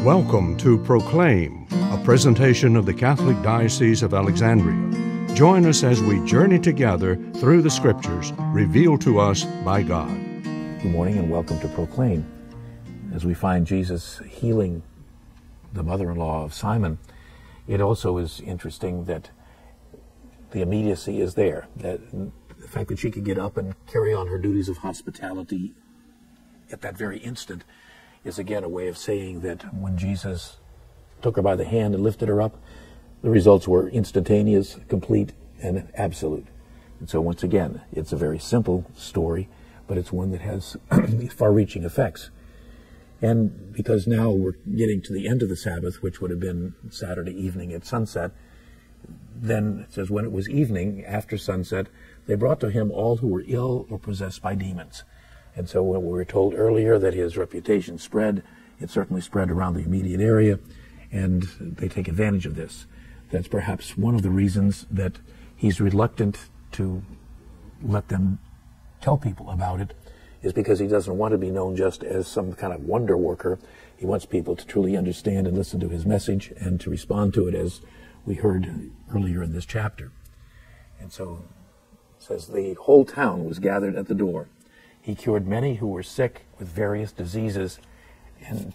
Welcome to Proclaim, a presentation of the Catholic Diocese of Alexandria. Join us as we journey together through the Scriptures revealed to us by God. Good morning and welcome to Proclaim. As we find Jesus healing the mother-in-law of Simon, it also is interesting that the immediacy is there. That the fact that she could get up and carry on her duties of hospitality at that very instant is again a way of saying that when Jesus took her by the hand and lifted her up, the results were instantaneous, complete, and absolute. And so once again, it's a very simple story, but it's one that has far-reaching effects. And because now we're getting to the end of the Sabbath, which would have been Saturday evening at sunset, then it says, when it was evening, after sunset, they brought to him all who were ill or possessed by demons. And so when we were told earlier that his reputation spread, it certainly spread around the immediate area, and they take advantage of this. That's perhaps one of the reasons that he's reluctant to let them tell people about it, is because he doesn't want to be known just as some kind of wonder worker. He wants people to truly understand and listen to his message and to respond to it, as we heard earlier in this chapter. And so it says the whole town was gathered at the door. He cured many who were sick with various diseases, and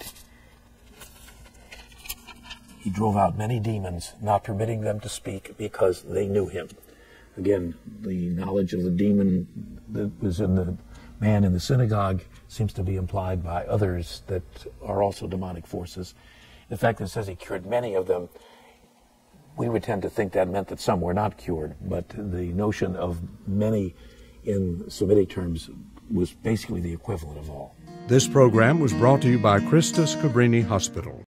he drove out many demons, not permitting them to speak because they knew him. Again, the knowledge of the demon that was in the man in the synagogue seems to be implied by others that are also demonic forces. The fact that it says he cured many of them, we would tend to think that meant that some were not cured, but the notion of many in Semitic terms was basically the equivalent of all. This program was brought to you by Christus Cabrini Hospital.